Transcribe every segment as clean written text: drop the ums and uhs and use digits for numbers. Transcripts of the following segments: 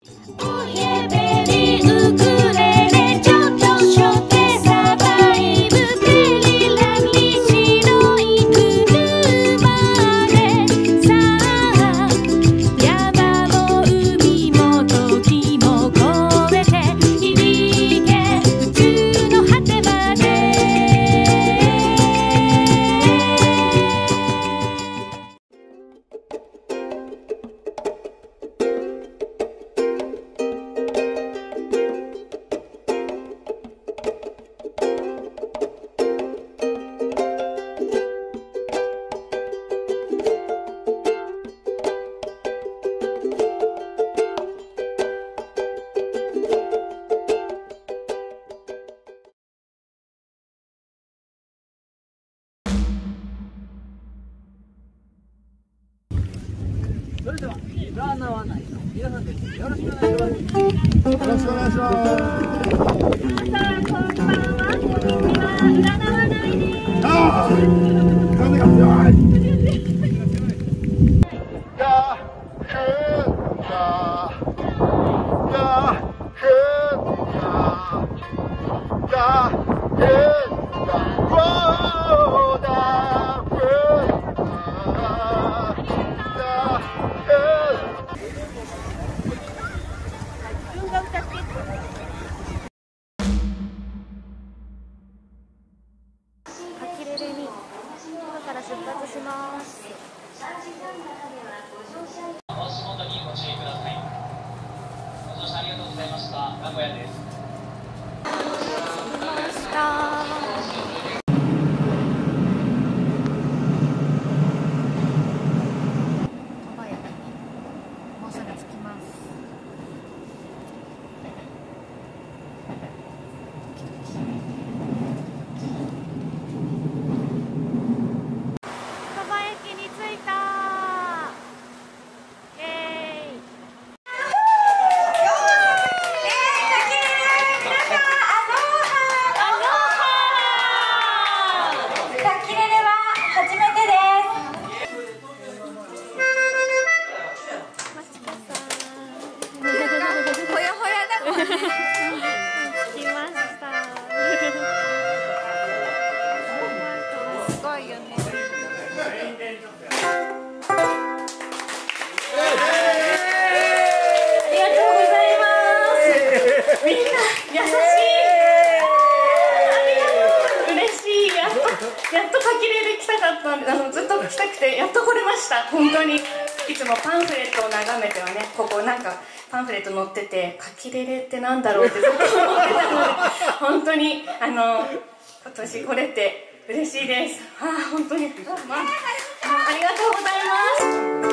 それでは占わないの皆さんです。よろしくお願いします。よろしくお願いします。皆さんこんばんは。今占わないです。ああ、風が強い。 出発します。 足元にご注意ください。ご乗車ありがとうございました。名古屋です。 着きました。 やっと書き入れで来たかったんで、ずっと来たくてやっと来れました。本当にいつもパンフレットを眺めてはね、ここなんかパンフレット載ってて書き入れってなんだろうってずっと思ってたので、本当に今年来れて嬉しいです。本当に、ありがとうございます。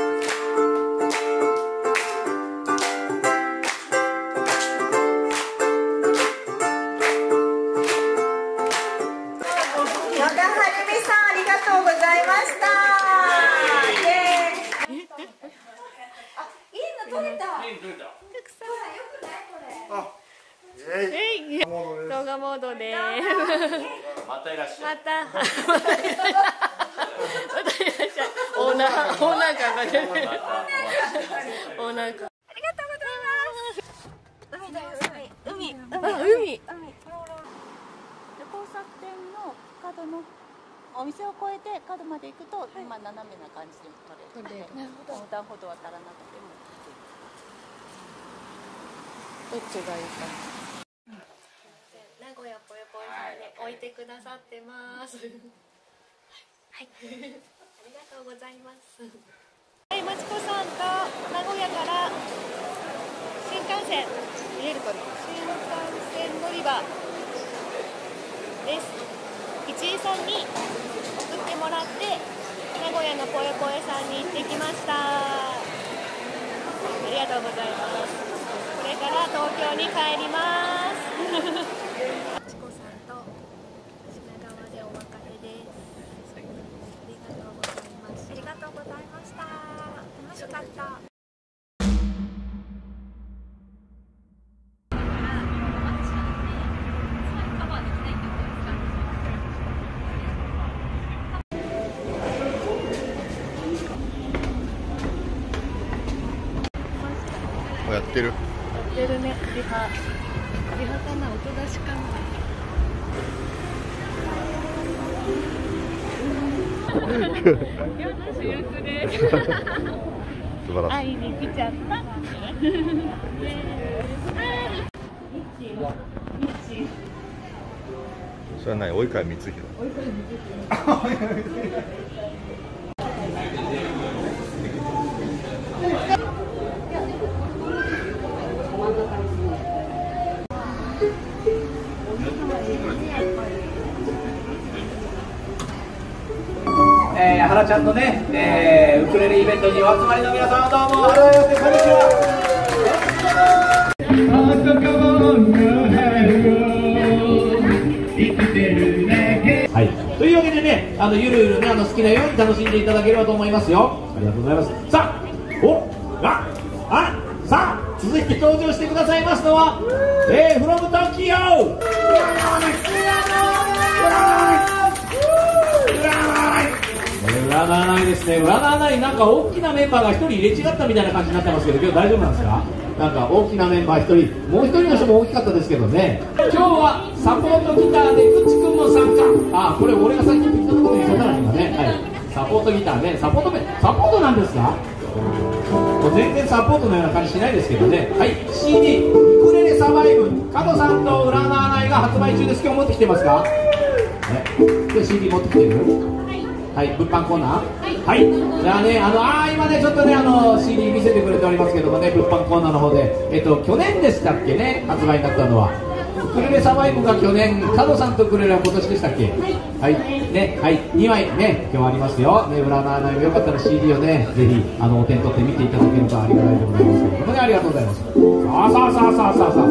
動画モードでまたいらっしゃい。 またいらっしゃい。オーナー感が出る。オーナー感。ありがとうございます。海だよ、海。交差点の角のお店を越えて角まで行くと、今斜めな感じで撮れる。横断歩道渡らなくても。どっちがいいかな。名古屋ぽよぽよさんで置いてくださってます。はい、ありがとうございます。はい、まちこさんと名古屋から新幹線見えるかな。新幹線乗り場です。市井さんに送ってもらって名古屋のぽよぽよさんに行ってきました。ありがとうございます。これから東京に帰ります。ちこさんと品川でお別れです。ありがとうございました。楽しかった。 やってる。 やってるね。リハかな、音出しかな。主役で素晴らしい。 会いに来ちゃった。 それは何、及川光弘。 原ちゃんのね、ウクレレイベントにお集まりの皆さん、どうも改めましてこんにちは。はい、というわけでね、ゆるゆるね、好きなように楽しんでいただければと思いますよ。ありがとうございます。さあ、さあ、続いて登場してくださいますのは、from Tokyo。占わないですね。占わない、なんか大きなメンバーが1人入れ違ったみたいな感じになってますけど、今日大丈夫なんですか？なんか大きなメンバー1人、もう1人の人も大きかったですけどね。今日はサポートギターでくちくんも参加。これ俺が最近聞いたところで言っちゃったら今ね、はい、サポートギターね、サポートなんですか？もう全然サポートのような感じしないですけどね。はい、CD ウクレレサバイブ、加藤さんと占わないが発売中です。今日持ってきてますか？今日 CD 持ってきてる？はい、物販コーナー。はい、じゃあね、今ね、ちょっとね、CD 見せてくれておりますけどもね、物販コーナーの方で、去年でしたっけね、発売になったのは。ウクレレサバイブが去年、加藤さんとウクレレは今年でしたっけ？はい、ね、はい、2枚ね、今日ありますよ。ね、占わないもよかったら CD をね、ぜひ、お手に取って見ていただけるとありがたいでございますけどもね、ありがとうございます。さあ。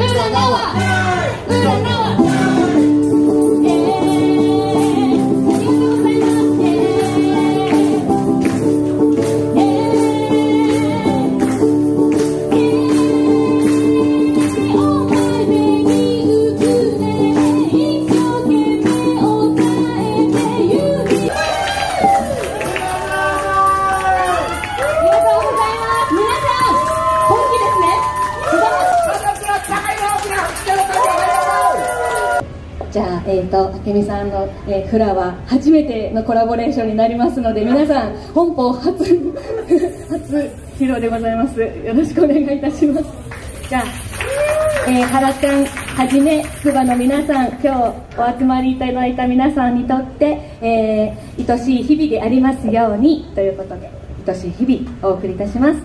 じゃあ、あけみさんの、フラは初めてのコラボレーションになりますので、皆さん本邦初披露でございます。よろしくお願いいたします。じゃあ、原ちゃんはじめつくばの皆さん、今日お集まりいただいた皆さんにとって、愛しい日々でありますようにということで、愛しい日々お送りいたします。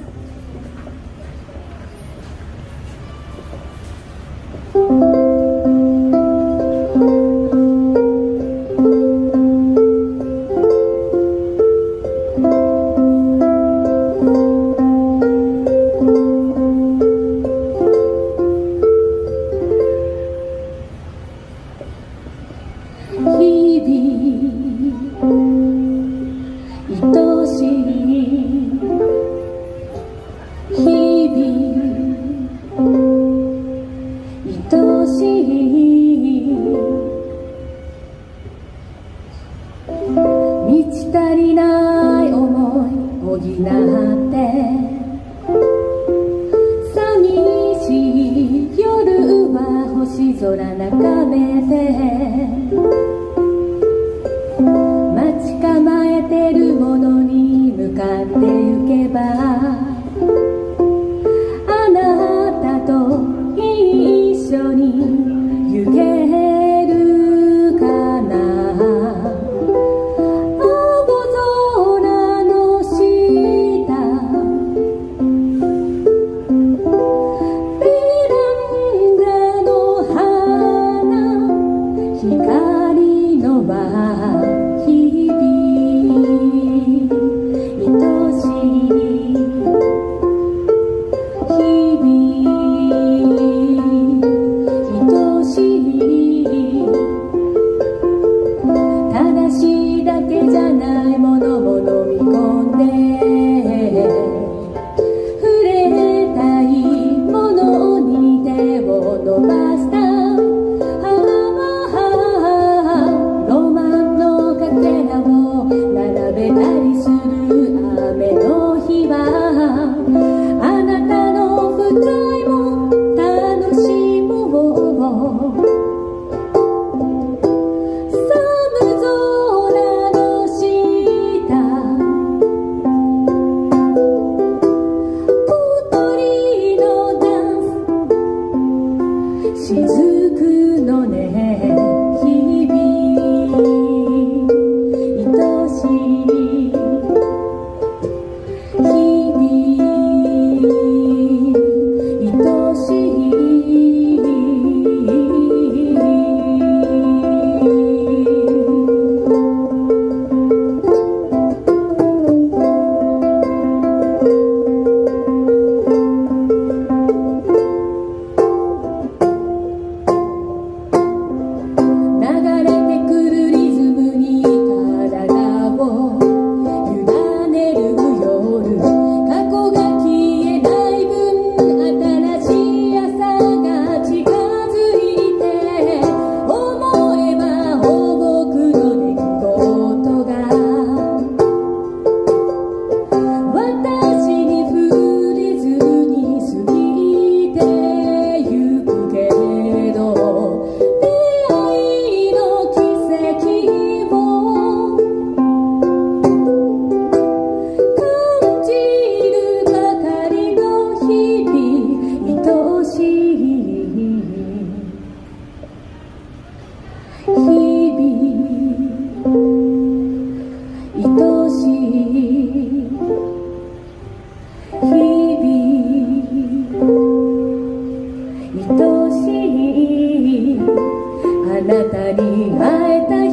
しいあなたに会えた日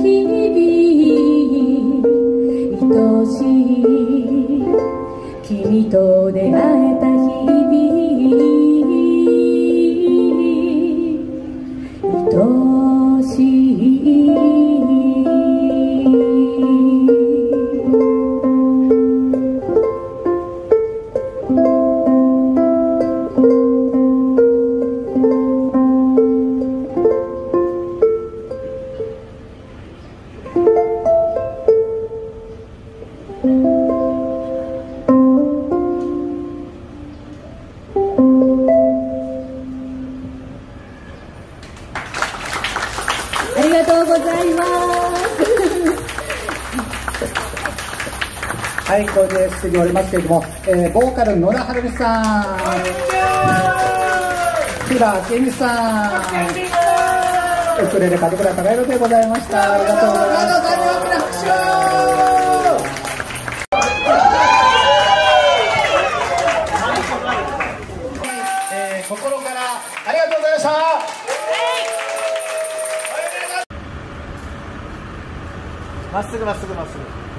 々愛しい君と出会えた日々愛しいありがとうございます。 はい、これで次おりますけれども、ボーカル野田春美さん、平明美さん、ウクレレ門倉孝弘でございました。ありがとうございました。心からありがとうございました。まっすぐまっすぐまっすぐ。